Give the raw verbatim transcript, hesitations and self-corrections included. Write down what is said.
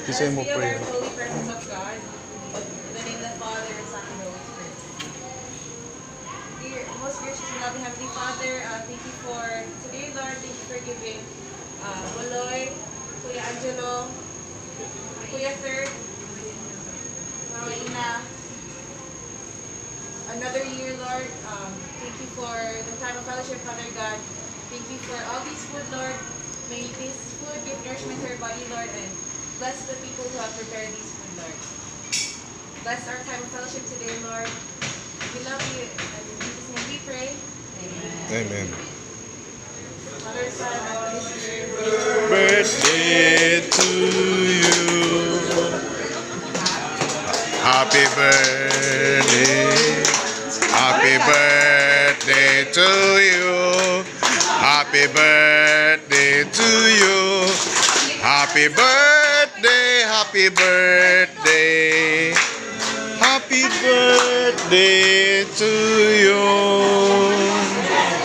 Let us mo be aware prayer. of the holy presence of God. In the name of the Father, and Son, and the Holy Spirit. Dear, most gracious and loving Heavenly Father, uh, thank you for today, Lord. Thank you for giving uh, Boloy, Kuya Angelo, Kuya Third, Mama Ina, another year, Lord. Um, thank you for the time of fellowship, Father God. Thank you for all these food, Lord. May this food give nourishment to our body, Lord, and bless the people who have prepared these food, Lord. Bless our time of fellowship today, Lord. We love you, and in Jesus' name we pray. Amen. Amen. Father, Son, and Holy Spirit. Birthday to you. Happy birthday. Happy birthday to you. Happy birthday to you. Happy birthday. Happy birthday. Happy birthday to you.